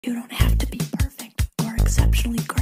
You don't have to be perfect or exceptionally great.